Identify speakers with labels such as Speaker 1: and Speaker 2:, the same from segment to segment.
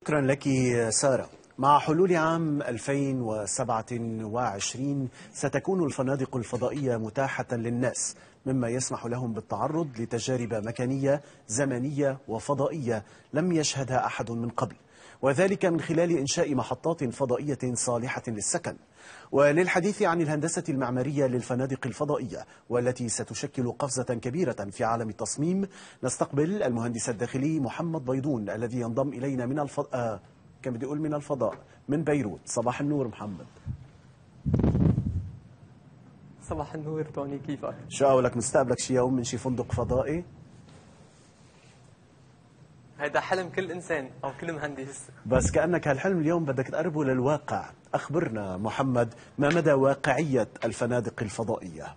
Speaker 1: شكرا لك سارة. مع حلول عام 2027 ستكون الفنادق الفضائية متاحة للناس، مما يسمح لهم بالتعرض لتجارب مكانية زمنية وفضائية لم يشهدها أحد من قبل، وذلك من خلال إنشاء محطات فضائية صالحة للسكن. وللحديث عن الهندسة المعمارية للفنادق الفضائية والتي ستشكل قفزة كبيرة في عالم التصميم، نستقبل المهندس الداخلي محمد بيضون الذي ينضم إلينا من الفضاء من بيروت. صباح النور محمد.
Speaker 2: صباح النور توني، كيفك؟
Speaker 1: شو قولك، مستقبلك شي يوم من شي فندق فضائي؟
Speaker 2: هذا حلم كل إنسان أو كل مهندس،
Speaker 1: بس كأنك هالحلم اليوم بدك تقربه للواقع. أخبرنا محمد، ما مدى واقعية الفنادق الفضائية؟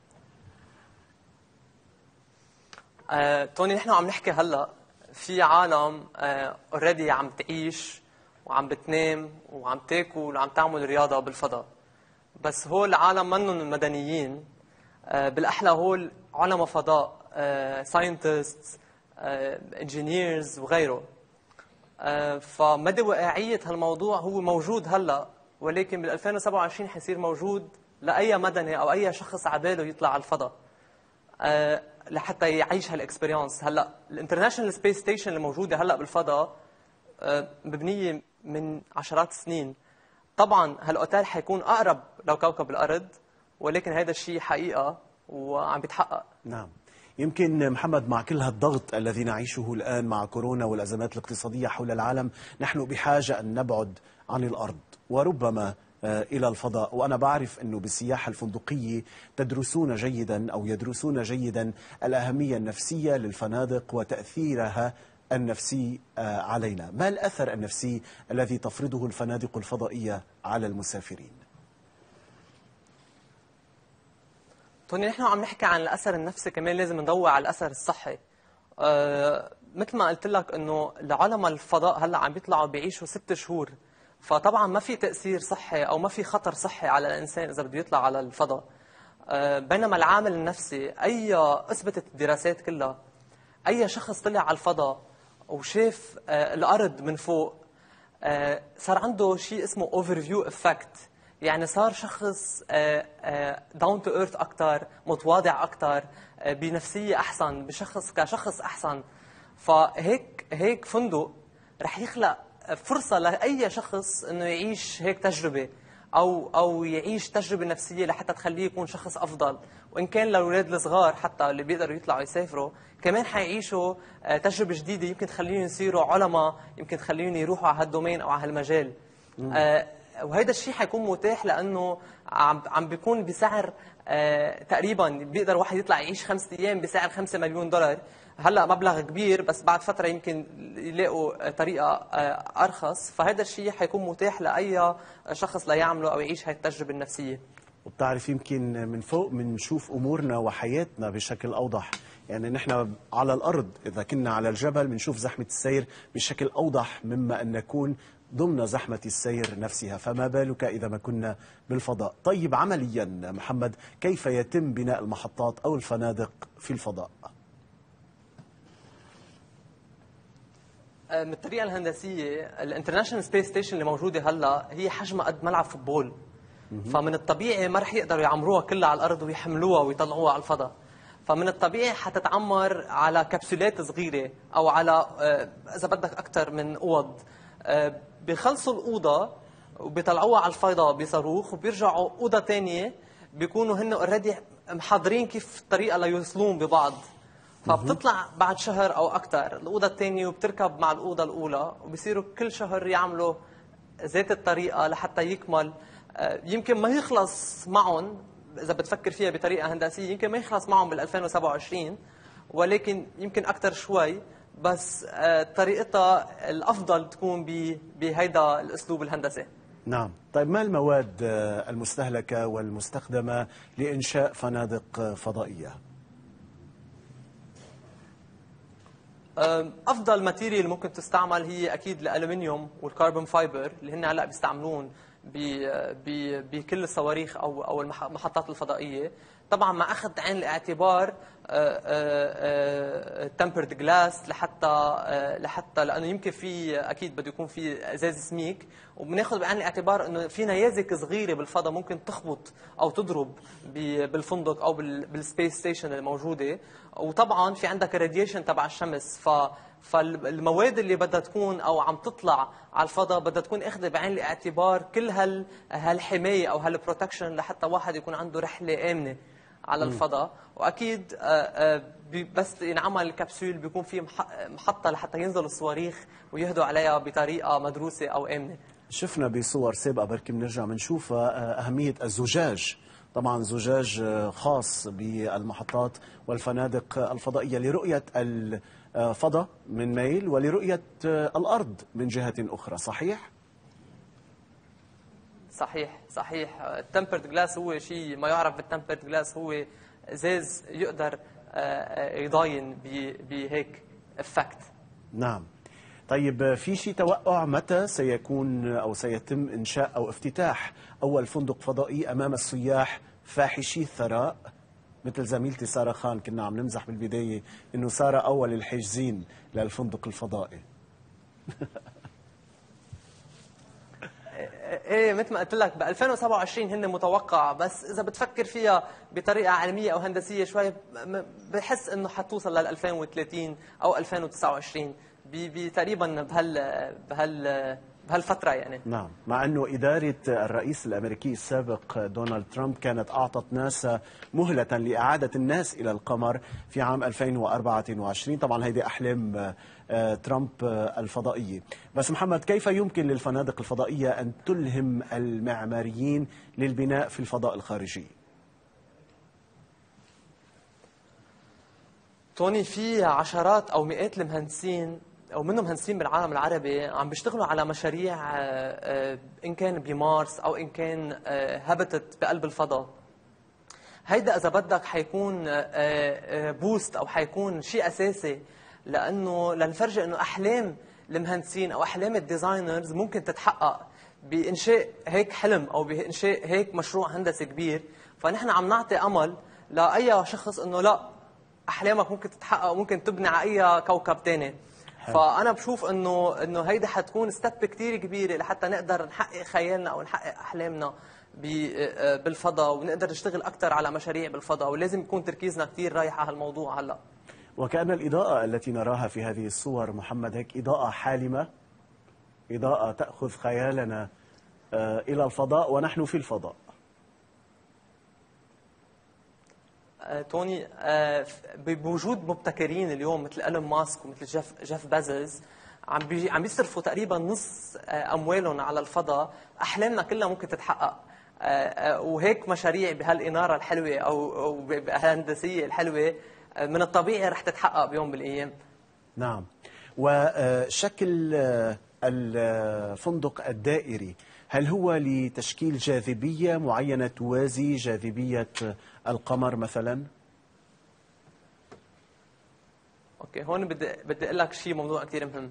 Speaker 2: توني نحن عم نحكي هلا في عالم اوريدي عم تعيش وعم بتنام وعم تاكل وعم تعمل رياضة بالفضاء، بس هول العالم منهم مدنيين. بالأحلى هول علماء فضاء، ساينتستس، انجينيرز وغيره. فمدى واقعية هالموضوع هو موجود هلا، ولكن بال 2027 حيصير موجود لأي مدني أو أي شخص عباله يطلع على الفضاء لحتى يعيش هالاكسبيرينس. هلا الانترناشونال سبيس ستيشن اللي موجوده هلا بالفضاء مبنيه من عشرات السنين. طبعا هالاوتيل حيكون اقرب لكوكب الارض، ولكن هذا الشيء حقيقه وعم بيتحقق.
Speaker 1: نعم. يمكن محمد، مع كل هالضغط الذي نعيشه الآن مع كورونا والأزمات الاقتصادية حول العالم، نحن بحاجة أن نبعد عن الأرض وربما إلى الفضاء. وأنا بعرف أنه بالسياحة الفندقية يدرسون جيدا الأهمية النفسية للفنادق وتأثيرها النفسي علينا. ما الأثر النفسي الذي تفرضه الفنادق الفضائية على المسافرين؟
Speaker 2: توني نحن عم نحكي عن الأثر النفسي، كمان لازم ندور على الأثر الصحي. مثل ما قلت لك أنه العلماء الفضاء هلا عم بيطلعوا بيعيشوا 6 شهور، فطبعا ما في تأثير صحي أو ما في خطر صحي على الإنسان إذا بده يطلع على الفضاء. بينما العامل النفسي، أثبتت الدراسات كلها، أي شخص طلع على الفضاء وشاف الأرض من فوق صار عنده شيء اسمه overview effect. يعني صار شخص down to earth أكتر، متواضع أكتر، بنفسية أحسن، كشخص أحسن. فهيك فندق رح يخلق فرصة لأي شخص إنه يعيش هيك تجربة أو يعيش تجربة نفسية لحتى تخليه يكون شخص أفضل. وإن كان للأولاد الصغار حتى اللي بيقدروا يطلعوا يسافروا كمان حيعيشوا تجربة جديدة، يمكن تخليهم يصيروا علماء، يمكن تخليهم يروحوا على هالدومين أو على هالمجال. وهذا الشيء حيكون متاح لأنه عم بيكون بسعر تقريبا بيقدر واحد يطلع يعيش 5 أيام بسعر $5 مليون. هلا مبلغ كبير، بس بعد فتره يمكن يلاقوا طريقه ارخص. فهذا الشيء حيكون متاح لاي شخص ليعمله او يعيش هاي التجربه النفسيه.
Speaker 1: وبتعرف يمكن من فوق بنشوف امورنا وحياتنا بشكل اوضح. يعني نحن على الارض اذا كنا على الجبل بنشوف زحمه السير بشكل اوضح مما ان نكون ضمن زحمه السير نفسها، فما بالك اذا ما كنا بالفضاء. طيب عمليا محمد، كيف يتم بناء المحطات او الفنادق في الفضاء؟
Speaker 2: من الطريقه الهندسيه، الانترناشونال سبيس ستيشن اللي موجوده هلا هي حجمها قد ملعب فوتبول، فمن الطبيعي ما رح يقدروا يعمروها كلها على الارض ويحملوها ويطلعوها على الفضاء. فمن الطبيعي حتتعمر على كبسولات صغيره او على اذا بدك اكثر من اوض. بيخلصوا الاوضه وبيطلعوها على الفضاء بصاروخ، وبيرجعوا اوضه ثانيه بيكونوا هن اوريدي محضرين كيف الطريقه ليوصلون ببعض. فبتطلع بعد شهر او اكثر الاوضه الثانيه وبتركب مع الاوضه الاولى، وبصيروا كل شهر يعملوا ذات الطريقه لحتى يكمل. يمكن ما يخلص معهم اذا بتفكر فيها بطريقه هندسيه، يمكن ما يخلص معهم بال 2027، ولكن يمكن اكثر شوي. بس طريقتها الافضل تكون بهيدا الاسلوب الهندسي.
Speaker 1: نعم. طيب ما المواد المستهلكه والمستخدمه لانشاء فنادق فضائيه؟
Speaker 2: افضل ماتيريال ممكن تستعمل هي اكيد الالومنيوم والكربون فايبر اللي هن هلا بيستعملون بكل الصواريخ او المحطات الفضائيه. طبعا مع اخذ عين الاعتبار تمبرد جلاس لحتى لانه يمكن في اكيد بده يكون في ازاز سميك، وبناخذ بعين الاعتبار انه في نيازك صغيره بالفضاء ممكن تخبط او تضرب بالفندق او بالسبيس ستيشن الموجوده. وطبعا في عندك الراديشن تبع الشمس، فالمواد اللي بدها تكون او عم تطلع على الفضاء بدها تكون اخذه بعين الاعتبار كل هالحمايه او هالبروتكشن لحتى واحد يكون عنده رحله امنه على الفضاء. واكيد بس ينعمل الكبسول بيكون في محطه لحتى ينزلوا الصواريخ ويهدوا عليها بطريقه مدروسه او امنه.
Speaker 1: شفنا بصور سابقه بركي بنرجع بنشوفها اهميه الزجاج، طبعا زجاج خاص بالمحطات والفنادق الفضائيه لرؤيه الفضاء من ميل ولرؤيه الارض من جهه اخرى، صحيح؟
Speaker 2: صحيح. التمبرد جلاس هو شيء ما يعرف بالتمبرد جلاس، هو ازاز يقدر يضاين بهيك افكت.
Speaker 1: نعم. طيب في شيء توقع متى سيكون او سيتم انشاء او افتتاح اول فندق فضائي امام السياح فاحشي الثراء؟ مثل زميلتي ساره خان كنا عم نمزح بالبدايه انه ساره اول الحاجزين للفندق الفضائي.
Speaker 2: ايه مثل ما قلت لك ب 2027 هن متوقع، بس اذا بتفكر فيها بطريقه علميه او هندسيه شوي بحس انه حتوصل لل 2030 او 2029 تقريبا بهالفتره يعني.
Speaker 1: نعم، مع انه اداره الرئيس الامريكي السابق دونالد ترامب كانت اعطت ناسا مهله لاعاده الناس الى القمر في عام 2024، طبعا هيدي احلام ترامب الفضائيه. بس محمد، كيف يمكن للفنادق الفضائيه ان تلهم المعماريين للبناء في الفضاء الخارجي؟
Speaker 2: توني، في عشرات او مئات المهندسين او منهم مهندسين بالعالم العربي عم بيشتغلوا على مشاريع ان كان بمارس او ان كان هبتت بقلب الفضاء. هيدا اذا بدك حيكون بوست او حيكون شيء اساسي، لانه لنفرجي انه احلام المهندسين او احلام الديزاينرز ممكن تتحقق بانشاء هيك حلم او بانشاء هيك مشروع هندسي كبير. فنحن عم نعطي امل لاي شخص انه لا، احلامك ممكن تتحقق وممكن تبني على اي كوكب ثاني. فانا بشوف انه هيدا حتكون ستيب كثير كبيره لحتى نقدر نحقق خيالنا او نحقق احلامنا بالفضاء، ونقدر نشتغل اكثر على مشاريع بالفضاء، ولازم يكون تركيزنا كثير رايح على هالموضوع هلا.
Speaker 1: وكأن الإضاءة التي نراها في هذه الصور محمد هيك إضاءة حالمة، إضاءة تأخذ خيالنا إلى الفضاء ونحن في الفضاء.
Speaker 2: توني، بوجود مبتكرين اليوم مثل إيلون ماسك ومثل جيف بازلز عم بيصرفوا تقريبا نص اموالهم على الفضاء، احلامنا كلها ممكن تتحقق. وهيك مشاريع بهالاناره الحلوه او بهالهندسيه الحلوه من الطبيعي رح تتحقق بيوم من الايام.
Speaker 1: نعم. وشكل الفندق الدائري، هل هو لتشكيل جاذبية معينة توازي جاذبية القمر مثلا؟
Speaker 2: اوكي، هون بدي اقول لك شيء، موضوع كثير مهم.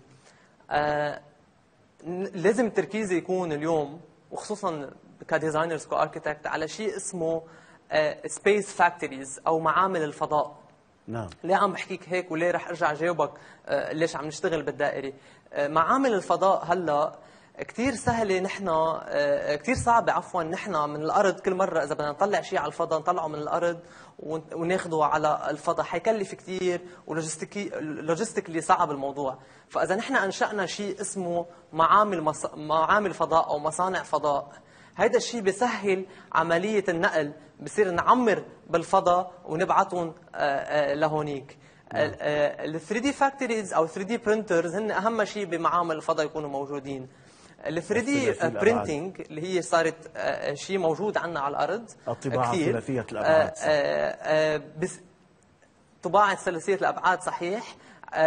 Speaker 2: لازم التركيز يكون اليوم وخصوصا كديزاينرز كاركتكت على شيء اسمه سبيس فاكتوريز او معامل الفضاء.
Speaker 1: نعم.
Speaker 2: ليه عم بحكيك هيك وليه رح ارجع جاوبك ليش عم نشتغل بالدائري؟ معامل الفضاء هلا كثير سهله، نحن كثير صعبه عفوا، نحن من الارض كل مره اذا بدنا نطلع شيء على الفضاء نطلعه من الارض وناخذه على الفضاء، حيكلف كثير ولوجيستيكلي صعب الموضوع. فاذا نحن انشانا شيء اسمه معامل فضاء او مصانع فضاء، هيدا الشيء بيسهل عمليه النقل، بصير نعمر بالفضاء ونبعثهم لهونيك. ال 3 دي فاكتوريز او 3 دي برينترز هن اهم شيء بمعامل الفضاء يكونوا موجودين. ال 3 دي برينتينج اللي هي صارت شيء موجود عندنا على الارض،
Speaker 1: الطباعه ثلاثيه الابعاد،
Speaker 2: طباعه ثلاثيه الابعاد صحيح.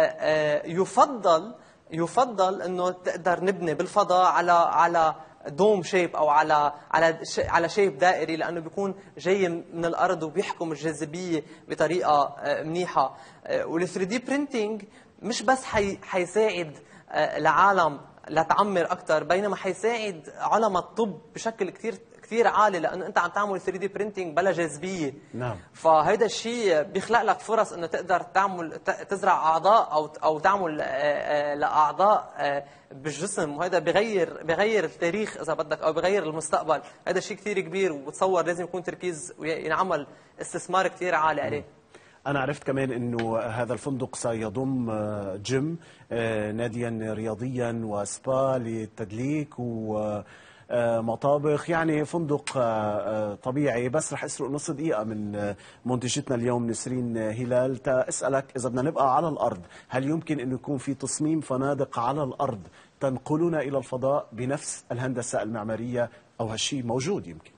Speaker 2: يفضل انه تقدر نبني بالفضاء على دوم شيب او على شيب دائري، لانه بيكون جاي من الارض وبيحكم الجاذبيه بطريقه منيحه. وال 3 دي برينتينج مش بس حيساعد العالم لتعمر اكثر، بينما حيساعد علماء الطب بشكل كثير كثير عالي، لانه انت عم تعمل 3 دي برينتينج بلا جاذبيه.
Speaker 1: نعم.
Speaker 2: فهيدا الشيء بيخلق لك فرص انه تقدر تزرع اعضاء او تعمل لاعضاء بالجسم، وهذا بغير التاريخ اذا بدك، او بغير المستقبل. هذا شيء كثير كبير، وبتصور لازم يكون تركيز وينعمل استثمار كثير عالي عليه.
Speaker 1: أنا عرفت كمان أنه هذا الفندق سيضم جيم، ناديا رياضيا، وسبا للتدليك، ومطابخ، يعني فندق طبيعي. بس رح أسرق نص دقيقة من منتجتنا اليوم نسرين هلال تسألك إذا بدنا نبقى على الأرض، هل يمكن أن يكون في تصميم فنادق على الأرض تنقلنا إلى الفضاء بنفس الهندسة المعمارية، أو هالشيء موجود يمكن؟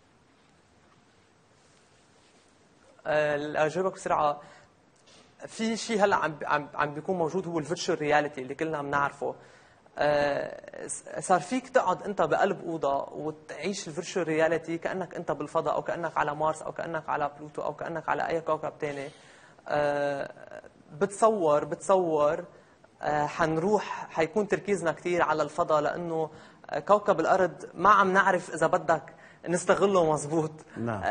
Speaker 2: اجاوبك بسرعه. في شيء هلا عم بيكون موجود، هو الفيرتشوال رياليتي اللي كلنا بنعرفه. صار فيك تقعد انت بقلب اوضه وتعيش الفيرتشوال رياليتي كانك انت بالفضاء، او كانك على مارس، او كانك على بلوتو، او كانك على اي كوكب ثاني. بتصور حنروح، حيكون تركيزنا كثير على الفضاء، لانه كوكب الارض ما عم نعرف اذا بدك نستغله مزبوط.
Speaker 1: نعم.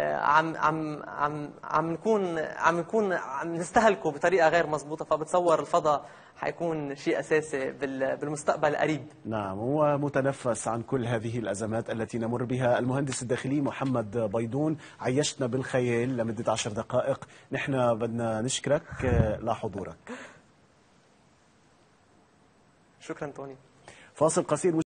Speaker 2: عم نستهلكه بطريقه غير مزبوطه. فبتصور الفضاء حيكون شيء اساسي بالمستقبل القريب.
Speaker 1: نعم، ومتنفس عن كل هذه الازمات التي نمر بها. المهندس الداخلي محمد بيضون، عيشتنا بالخيال لمده 10 دقائق. نحن بدنا نشكرك لحضورك.
Speaker 2: شكرا توني.
Speaker 1: فاصل قصير.